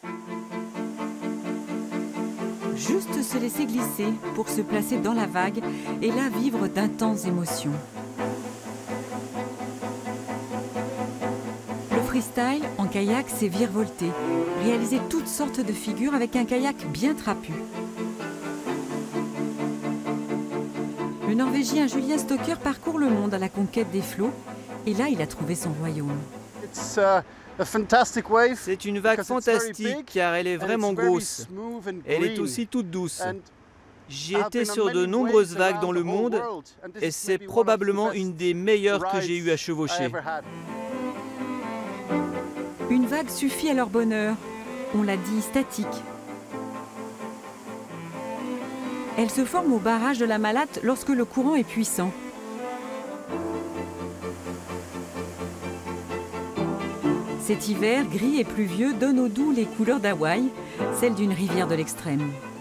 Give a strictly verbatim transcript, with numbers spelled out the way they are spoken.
Juste se laisser glisser pour se placer dans la vague et là vivre d'intenses émotions. Le freestyle en kayak, c'est virevolter, réaliser toutes sortes de figures avec un kayak bien trapu. Le Norvégien Julien Stocker parcourt le monde à la conquête des flots et là, il a trouvé son royaume. C'est une vague fantastique car elle est vraiment grosse. Elle est aussi toute douce. J'ai été sur de nombreuses vagues dans le monde et c'est probablement une des meilleures que j'ai eu à chevaucher. Une vague suffit à leur bonheur. On l'a dit, statique. Elle se forme au barrage de la Malatte lorsque le courant est puissant. Cet hiver gris et pluvieux donne au doux les couleurs d'Hawaï, celles d'une rivière de l'extrême.